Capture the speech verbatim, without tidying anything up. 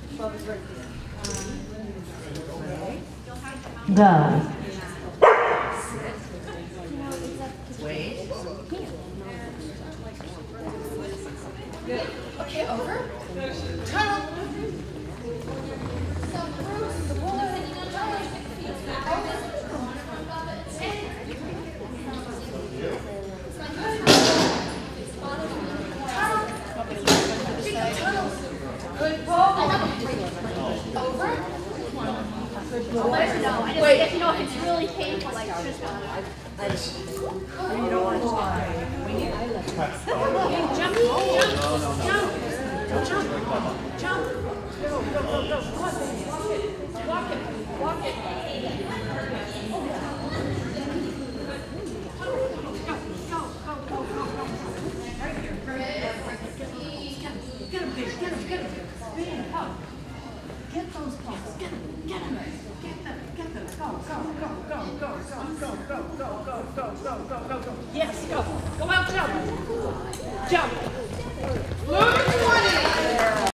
Go. Wait. Good. Okay, over. Tunnel. So, Bruce, the ball is hanging on tunnel. Good ball. Over. I'll let you know. I just, Wait. If, you know, if it's really painful, like just You don't want to. We need. Jump, jump, jump, jump, jump. Go, go, go, go. Walk it, walk it, walk it. Go, go, go, go, go, go. Right here, right here. Get him, get him, get him, get him. Stand up. Get those balls. Get them, get them. Get them, get them. Go, go, go, go, go, go, go, go, go, go, go, go, go, go, go. Yes, go. Go out, jump. Jump.